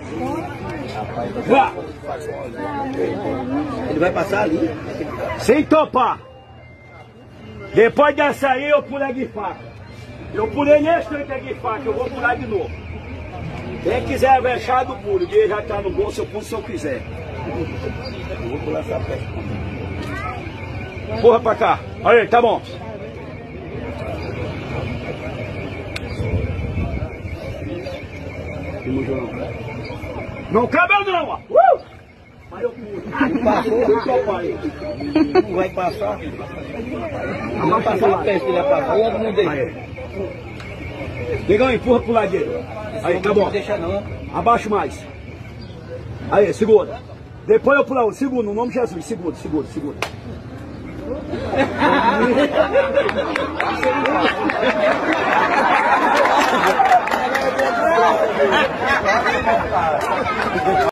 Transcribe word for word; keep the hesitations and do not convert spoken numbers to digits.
Vá. Ele vai passar ali. Sem topar. Depois dessa aí eu pulei de faca. Eu pulei nesse tanque de faca, eu vou pular de novo. Quem quiser vexar do pulo, ele já tá no bolso, eu pulo se eu quiser. Eu vou pular essa peça. Porra pra cá. Olha aí, tá bom. Não cabe eu não, ó. Uh! Mas eu pulo. Passou, eu toparei. Não vai passar. Não vai passar a peça que ele vai passar. Eu não deixo. Negão, empurra pro lado dele. Aí, tá bom. Não deixa não. Abaixa mais. Aí, segura. Depois eu pulo. Segura, no nome de Jesus. Segura, segura, segura.